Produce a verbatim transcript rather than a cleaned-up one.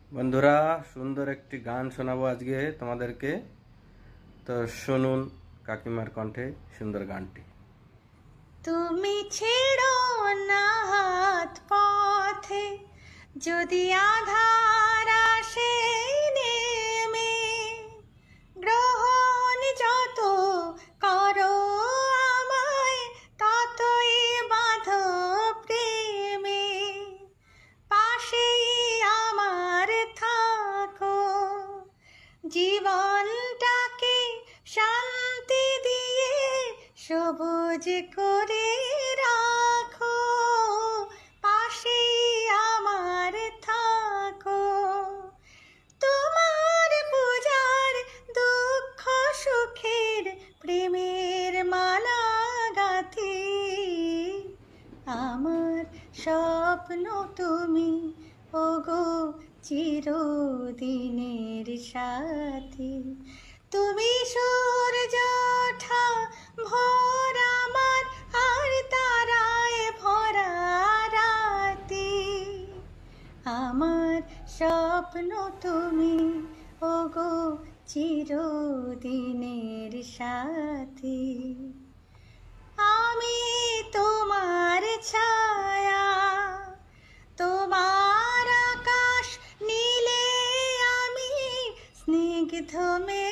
বন্ধুরা, সুন্দর একটি গান শোনাবো আজকে তোমাদেরকে। তো শুনুন কাকিমার কণ্ঠে সুন্দর গানটি। তুমি ছেড়ো না হাত পথে, যদি আধার আসে নেমে, গ্রহণ যত করো আমায় ততই বাঁধো প্রেমে, পাশেই আমার থাকো, জীবনটাকে শান্তি দিয়ে সবুজ করে রাখো, পাশেই আমার থাকো। তোমার পূজার দুঃখ সুখের প্রেমের মালা গাঁথি, আমার স্বপ্ন তুমি ওগো চিরদিনের সাথী। তুমি সূর্য ওঠা ভোর আমার, আর তারায় ভরা রাতি, আমার স্বপ্ন তুমি ওগো চিরদিনের সাথী। আমি তোমার ছায়া, তোমার আকাশ নীলে আমি স্নিগ্ধ মে